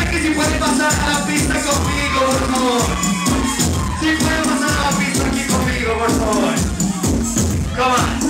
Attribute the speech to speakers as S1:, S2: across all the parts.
S1: que si pueden pasar a la pista conmigo, por favor. Si pueden pasar a la pista aquí conmigo, por favor. Come on.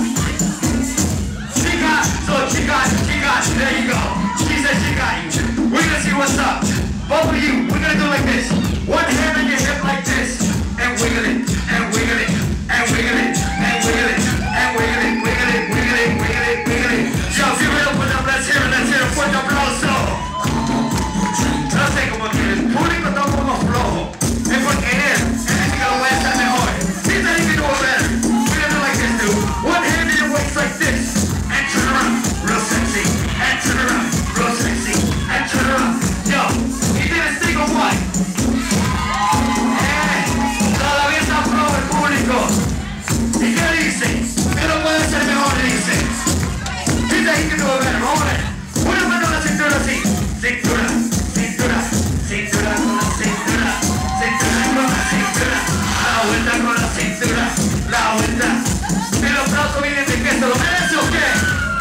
S1: She got you. There you go. She said she got you. We're gonna see what's up. Both of you, we're gonna do like this. One hand on your hip like this, and wiggle it, and wiggle it, and wiggle it, and wiggle it, and wiggle it, wiggle it, wiggle it, wiggle it, wiggle it. So if you're real, put up, let's hear it, fuerte aplauso. No sé cómo que el público está un poco flojo. Es porque él es que lo voy a hacer mejor. He said he can do it better. We're gonna do like this, dude. One hand in your waist like this, and turn around, real sexy, and turn around, real sexy, and turn around. Yo, he did a single one. Todavía está flojo el público. ¿Y qué dice? Él lo puede hacer mejor, dice. He said he can do it better. Vamos a ver. Una mano en la cintura así. Cintura, cintura, cintura con la cintura, cintura con la cintura, la vuelta con la cintura, la vuelta. El aplauso viene de que se lo merece o qué.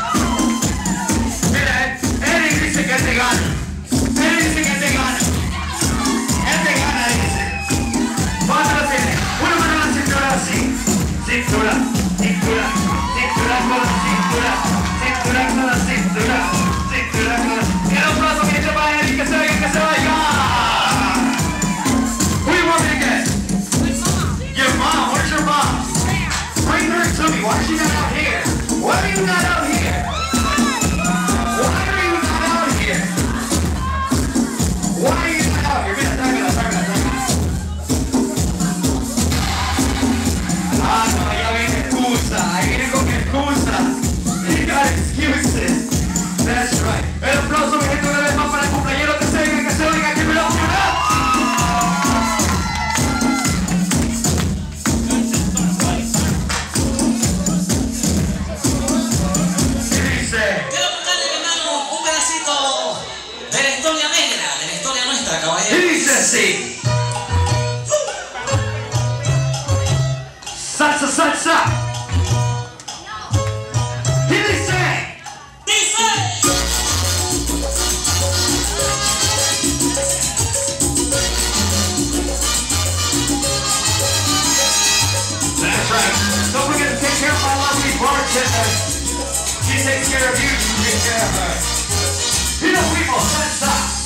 S1: Mira, Eric dice que te gana. Él dice que te gana. Él te gana, dice. Vamos a hacer una mano en la cintura así. Cintura, cintura, cintura con la cintura, cintura con la cintura, cintura con la cintura. El aplauso viene para Eric, que se vaya, que se vaya. Who you want me to get? Your mom. Where's your mom? Bring her to me. Why is she not out here? Why are you not out here? Why are you not out here? Why are you not out here? Mira, tráigala. Ah, no, ya viene excusa. Ahí viene con excusa. You got excuses. That's right. El aplauso, mi gente, una vez más para el cumpleañero que se oiga, que me lo ponga. Sí. Salsa. Y dice. That's right. Don't forget to take care of my lovely bartender. She takes care of you, you take care of her. You know, people, salsa.